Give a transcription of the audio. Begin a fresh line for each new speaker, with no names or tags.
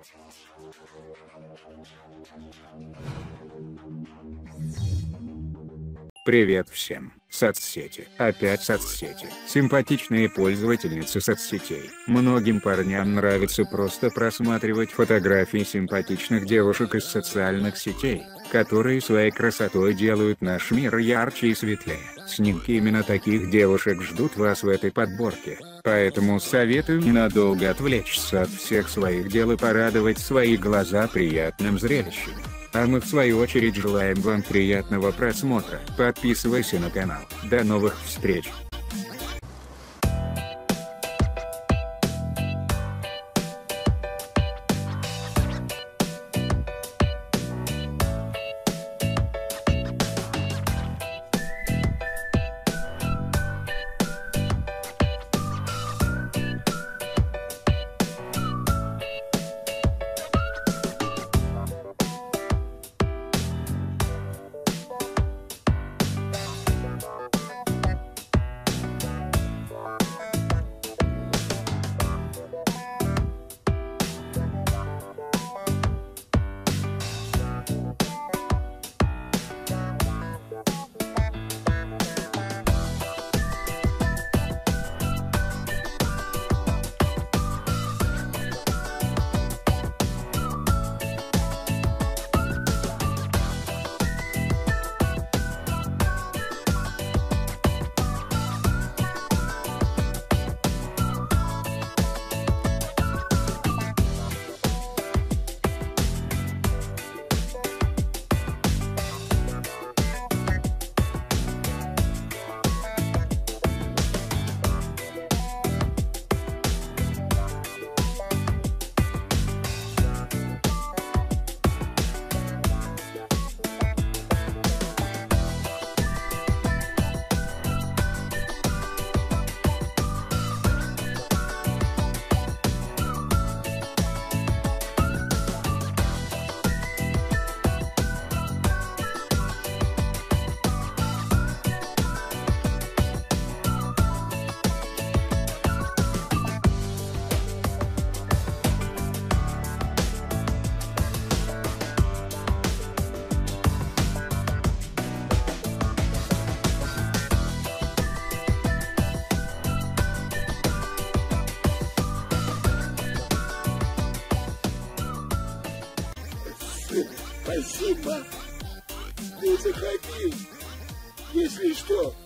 Привет всем, соцсети. Опять соцсети. Симпатичные пользовательницы соцсетей. Многим парням нравится просто просматривать фотографии симпатичных девушек из социальных сетей, которые своей красотой делают наш мир ярче и светлее. Снимки именно таких девушек ждут вас в этой подборке, поэтому советую ненадолго отвлечься от всех своих дел и порадовать свои глаза приятным зрелищем. А мы в свою очередь желаем вам приятного просмотра. Подписывайся на канал. До новых встреч!
Спасибо. Ты заходи. Если что,